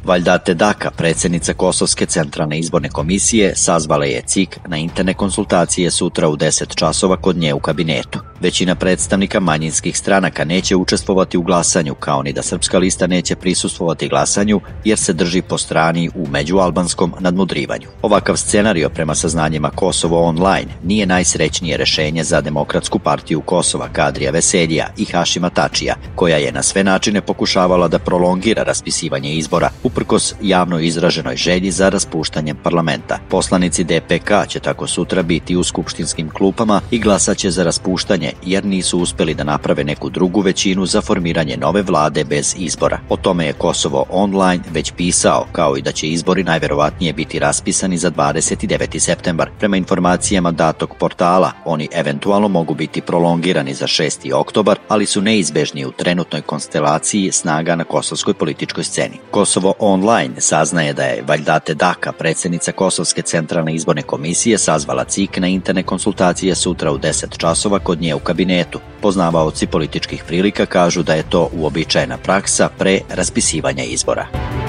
Valjda Daka, predsjednica Kosovske centralne izborne komisije, sazvala je CIK na interne konsultacije sutra u 10 časova kod nje u kabinetu. Većina predstavnika manjinskih stranaka neće učestvovati u glasanju, kao ni da Srpska lista neće prisustvovati glasanju jer se drži po strani u međualbanskom nadmudrivanju. Ovakav scenario, prema saznanjima Kosovo online, nije najsrećnije rešenje za Demokratsku partiju Kosova Kadrija Veseljija i Hašima Tačija, koja je na sve načine pokušavala da prolongira raspisivanje izbora, uprkos javno izraženoj želji za raspuštanjem parlamenta. Poslanici DPK će tako sutra biti u skupštinskim klupama i glasaće za raspuštanje jer nisu uspeli da naprave neku drugu većinu za formiranje nove vlade bez izbora. O tome je Kosovo online već pisao, kao i da će izbori najverovatnije biti raspisani za 29. septembar. Prema informacijama datog portala, oni eventualno mogu biti prolongirani za 6. oktobar, ali su neizbežni u trenutnoj konstelaciji snaga na kosovskoj političkoj sceni. Kosovo online saznaje da je Valjda Daka, predsjednica Kosovske centralne izborne komisije, sazvala CIK na interne konsultacije sutra u 10 časova kod nje u kabinetu. Poznavaoci političkih prilika kažu da je to uobičajena praksa pre raspisivanja izbora.